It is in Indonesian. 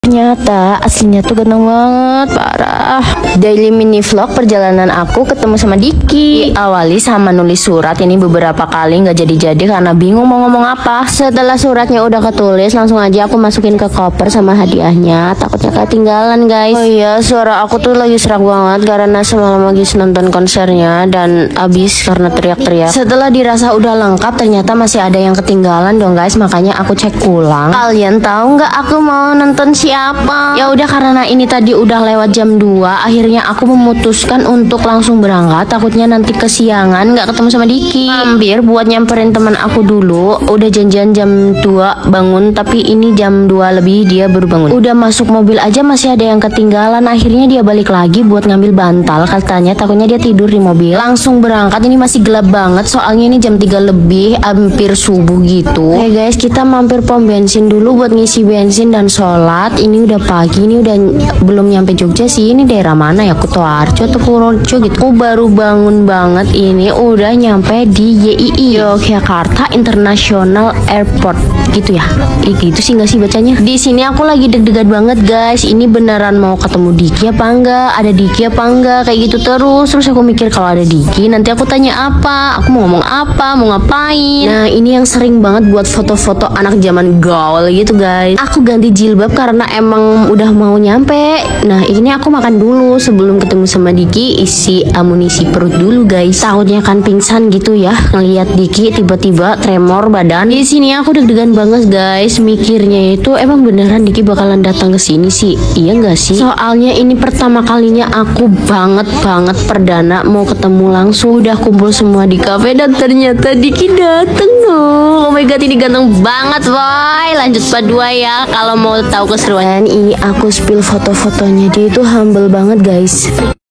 Ternyata aslinya tuh ganteng banget, parah. Daily mini vlog perjalanan aku ketemu sama Diki. Awali sama nulis surat ini beberapa kali nggak jadi-jadi karena bingung mau ngomong apa. Setelah suratnya udah ketulis, langsung aja aku masukin ke koper sama hadiahnya. Takutnya ketinggalan, guys. Oh iya, suara aku tuh lagi serak banget karena semalam lagi nonton konsernya dan abis karena teriak-teriak. Setelah dirasa udah lengkap, ternyata masih ada yang ketinggalan dong, guys. Makanya aku cek ulang. Kalian tahu nggak aku mau nonton siapa? Ya udah, karena ini tadi udah lewat jam 2, akhirnya aku memutuskan untuk langsung berangkat. Takutnya nanti kesiangan nggak ketemu sama Diki. Hampir buat nyamperin teman aku dulu. Udah janjian jam 2 bangun, tapi ini jam 2 lebih dia baru bangun. Udah masuk mobil aja masih ada yang ketinggalan. Akhirnya dia balik lagi buat ngambil bantal. Katanya takutnya dia tidur di mobil. Langsung berangkat, ini masih gelap banget soalnya ini jam 3 lebih, hampir subuh gitu. Oke guys, kita mampir pom bensin dulu buat ngisi bensin dan sholat. Ini udah pagi, ini udah belum nyampe Jogja sih. Ini daerah mana ya? Kutoarjo atau Purworejo gitu. Aku baru bangun banget, ini udah nyampe di YII, Yogyakarta International Airport gitu ya. Gitu sih nggak sih bacanya? Di sini aku lagi deg-degan banget guys. Ini beneran mau ketemu Diki apa enggak? Ada Diki apa enggak? Kayak gitu terus aku mikir kalau ada Diki nanti aku tanya apa? Aku mau ngomong apa? Mau ngapain? Nah, ini yang sering banget buat foto-foto anak zaman gaul gitu guys. Aku ganti jilbab karena emang udah mau nyampe. Nah, ini aku makan dulu sebelum ketemu sama Diki, isi amunisi perut dulu guys. Takutnya kan pingsan gitu ya ngelihat Diki tiba-tiba tremor badan. Di sini aku deg-degan banget guys. Mikirnya itu emang beneran Diki bakalan datang ke sini sih. Iya enggak sih? Soalnya ini pertama kalinya aku banget perdana mau ketemu langsung. Udah kumpul semua di kafe dan ternyata Diki dateng loh. Oh my god, ini ganteng banget boy. Lanjut part 2 ya kalau mau tahu keseruan. Ini aku spill foto-fotonya, dia itu humble banget guys.